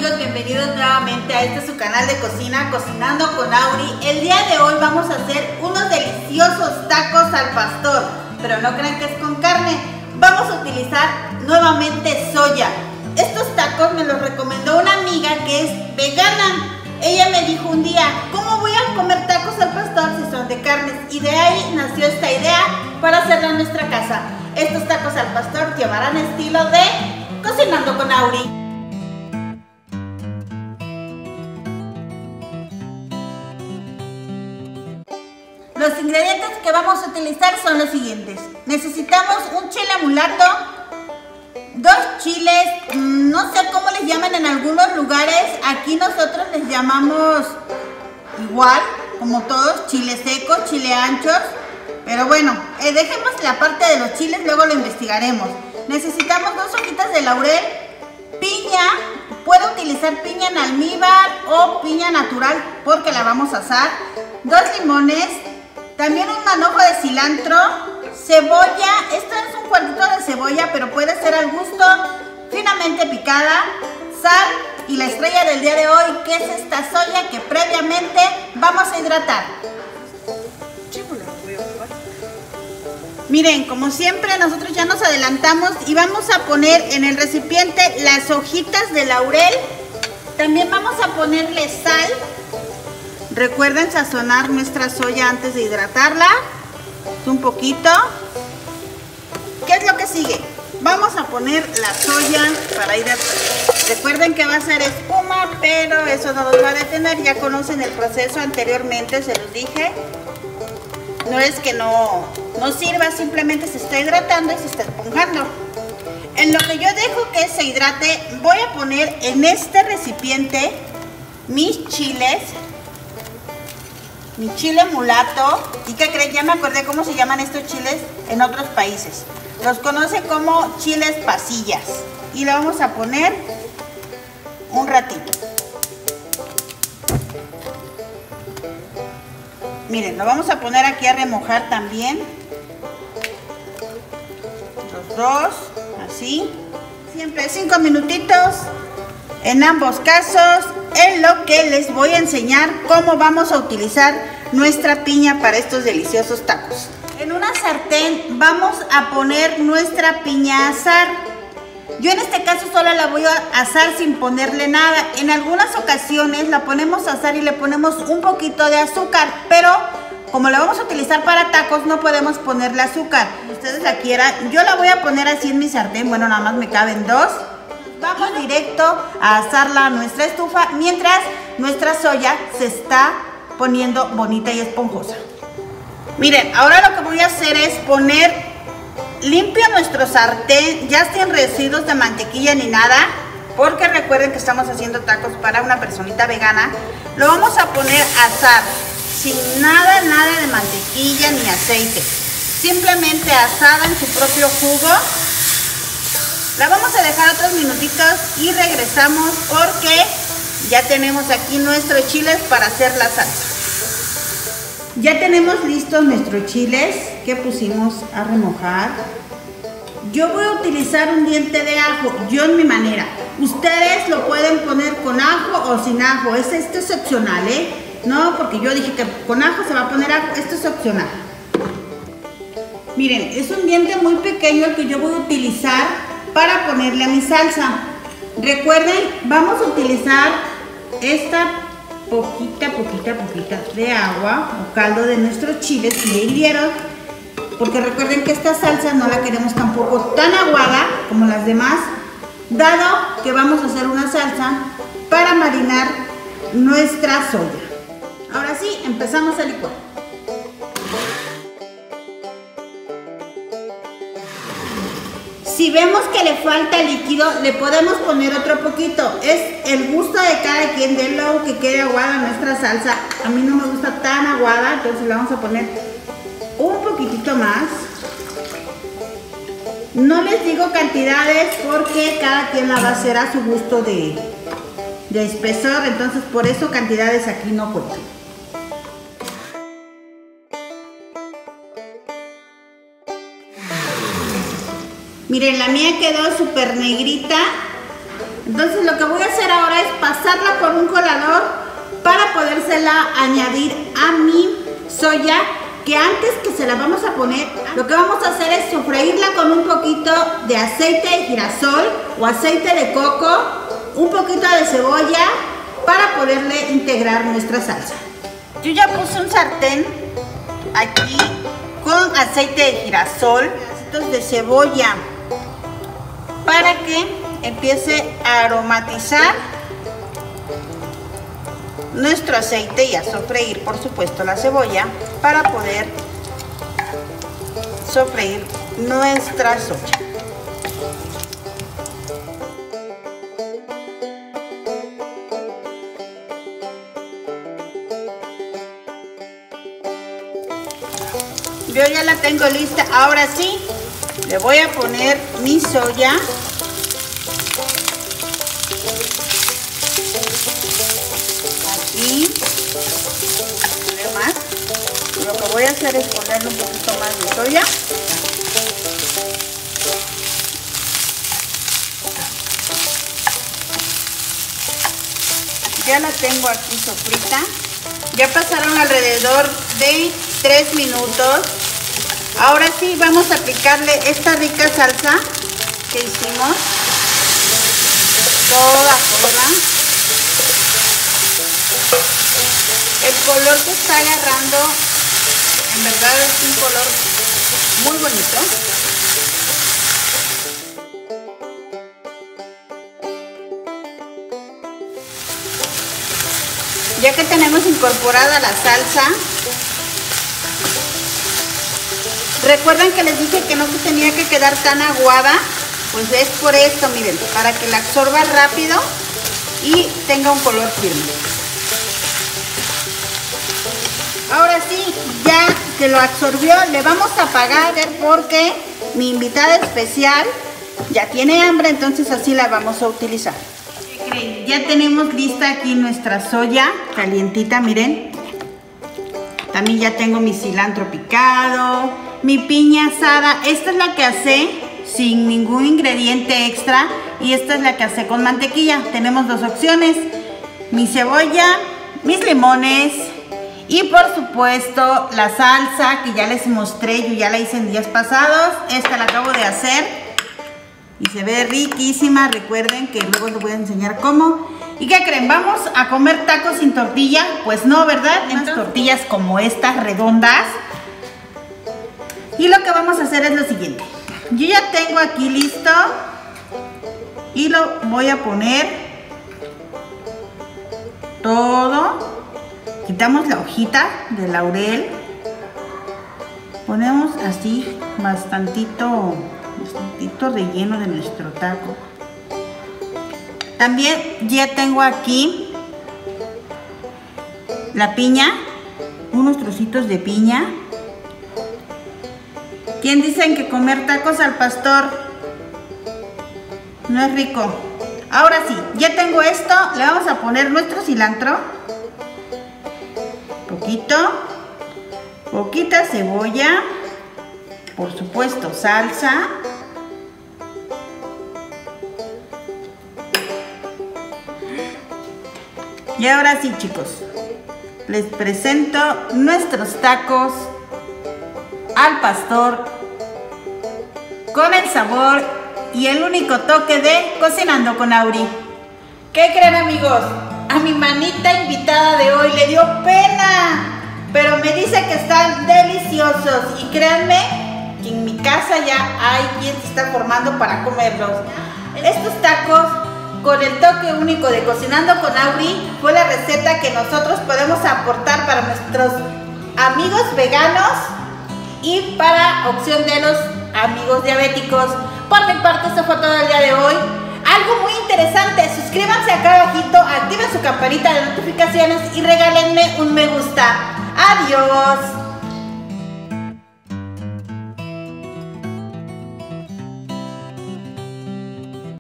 amigos, bienvenidos nuevamente a este su canal de cocina, Cocinando con Auri. El día de hoy vamos a hacer unos deliciosos tacos al pastor, pero no crean que es con carne. Vamos a utilizar nuevamente soya. Estos tacos me los recomendó una amiga que es vegana. Ella me dijo un día, ¿cómo voy a comer tacos al pastor si son de carnes? Y de ahí nació esta idea para hacerla en nuestra casa. Estos tacos al pastor llevarán estilo de Cocinando con Auri. Los ingredientes que vamos a utilizar son los siguientes. Necesitamos un chile mulato, 2 chiles, no sé cómo les llaman en algunos lugares, aquí nosotros les llamamos igual, como todos, chile seco, chile anchos, pero bueno, dejemos la parte de los chiles, luego lo investigaremos. Necesitamos 2 hojitas de laurel, piña, puedo utilizar piña en almíbar o piña natural porque la vamos a asar, 2 limones, también un manojo de cilantro, cebolla, esto es un cuartito de cebolla, pero puede ser al gusto, finamente picada, sal y la estrella del día de hoy, que es esta soya que previamente vamos a hidratar. Miren, como siempre nosotros ya nos adelantamos y vamos a poner en el recipiente las hojitas de laurel, también vamos a ponerle sal. Recuerden sazonar nuestra soya antes de hidratarla, un poquito. ¿Qué es lo que sigue? Vamos a poner la soya para hidratar. Recuerden que va a ser espuma, pero eso no los va a detener. Ya conocen el proceso anteriormente, se los dije. No es que no sirva, simplemente se está hidratando y se está esponjando. En lo que yo dejo que se hidrate, voy a poner en este recipiente mis chiles. Mi chile mulato. ¿Y qué creen? Ya me acordé cómo se llaman estos chiles en otros países. Los conocen como chiles pasillas. Y lo vamos a poner un ratito. Miren, lo vamos a poner aquí a remojar también. Los dos, así. Siempre 5 minutitos. En ambos casos, en lo que les voy a enseñar cómo vamos a utilizar nuestra piña para estos deliciosos tacos. En una sartén vamos a poner nuestra piña a asar. Yo en este caso solo la voy a asar sin ponerle nada. En algunas ocasiones la ponemos a asar y le ponemos un poquito de azúcar, pero como la vamos a utilizar para tacos no podemos ponerle azúcar. Si ustedes la quieran, yo la voy a poner así en mi sartén, bueno, nada más me caben 2. Vamos directo a asarla a nuestra estufa mientras nuestra soya se está poniendo bonita y esponjosa. Miren, ahora lo que voy a hacer es poner limpio nuestro sartén, ya sin residuos de mantequilla ni nada, porque recuerden que estamos haciendo tacos para una personita vegana. Lo vamos a poner a asar sin nada de mantequilla ni aceite, simplemente asada en su propio jugo. La vamos a dejar otros minutitos y regresamos porque ya tenemos aquí nuestros chiles para hacer la salsa. Ya tenemos listos nuestros chiles que pusimos a remojar. Yo voy a utilizar un diente de ajo, yo en mi manera. Ustedes lo pueden poner con ajo o sin ajo, esto es opcional, No, porque yo dije que con ajo se va a poner ajo, esto es opcional. Miren, es un diente muy pequeño el que yo voy a utilizar para ponerle a mi salsa. Recuerden, vamos a utilizar esta poquita de agua o caldo de nuestros chiles que ya hirvieron, porque recuerden que esta salsa no la queremos tampoco tan aguada como las demás, dado que vamos a hacer una salsa para marinar nuestra soya. Ahora sí, empezamos a licuar. Si vemos que le falta líquido, le podemos poner otro poquito. Es el gusto de cada quien, de lo que quede aguada nuestra salsa. A mí no me gusta tan aguada, entonces le vamos a poner un poquitito más. No les digo cantidades porque cada quien la va a hacer a su gusto de espesor, entonces por eso cantidades aquí no cuentan. Miren, la mía quedó súper negrita. Entonces lo que voy a hacer ahora es pasarla por un colador para podérsela añadir a mi soya, que antes que se la vamos a poner, lo que vamos a hacer es sofreírla con un poquito de aceite de girasol o aceite de coco, un poquito de cebolla para poderle integrar nuestra salsa. Yo ya puse un sartén aquí con aceite de girasol, pedacitos de cebolla para que empiece a aromatizar nuestro aceite y a sofreír, por supuesto, la cebolla para poder sofreír nuestra soya. Yo ya la tengo lista. Ahora sí, le voy a poner mi soya. Aquí. Más. Lo que voy a hacer es ponerle un poquito más de soya. Ya la tengo aquí sofrita. Ya pasaron alrededor de 3 minutos. Ahora sí vamos a aplicarle esta rica salsa que hicimos. Toda. El color que está agarrando, en verdad es un color muy bonito. Ya que tenemos incorporada la salsa, recuerden que les dije que no se tenía que quedar tan aguada, pues es por esto, miren, para que la absorba rápido y tenga un color firme. Ahora sí, ya que lo absorbió, le vamos a apagar porque mi invitada especial ya tiene hambre, entonces así la vamos a utilizar. ¿Qué creen? Ya tenemos lista aquí nuestra soya calientita, miren. También ya tengo mi cilantro picado, mi piña asada. Esta es la que asé sin ningún ingrediente extra y esta es la que asé con mantequilla. Tenemos dos opciones, mi cebolla, mis limones y por supuesto la salsa que ya les mostré, yo ya la hice en días pasados. Esta la acabo de hacer y se ve riquísima. Recuerden que luego les voy a enseñar cómo. ¿Y qué creen? ¿Vamos a comer tacos sin tortilla? Pues no, ¿verdad? Unas tortillas como estas, redondas. Y lo que vamos a hacer es lo siguiente. Yo ya tengo aquí listo y lo voy a poner todo. Quitamos la hojita de laurel. Ponemos así bastantito relleno de nuestro taco. También ya tengo aquí la piña, unos trocitos de piña. ¿Quién dicen que comer tacos al pastor no es rico? Ahora sí, ya tengo esto, le vamos a poner nuestro cilantro, poquita cebolla, por supuesto salsa. Y ahora sí, chicos, les presento nuestros tacos al pastor con el sabor y el único toque de Cocinando con Auri. ¿Qué creen, amigos? A mi manita invitada de hoy le dio pena, pero me dice que están deliciosos y créanme que en mi casa ya hay quien se está formando para comerlos. Estos tacos con el toque único de Cocinando con Auri fue la receta que nosotros podemos aportar para nuestros amigos veganos y para opción de los amigos diabéticos. Por mi parte, eso fue todo el día de hoy. Algo muy interesante, suscríbanse acá abajito, activen su campanita de notificaciones y regálenme un me gusta. Adiós.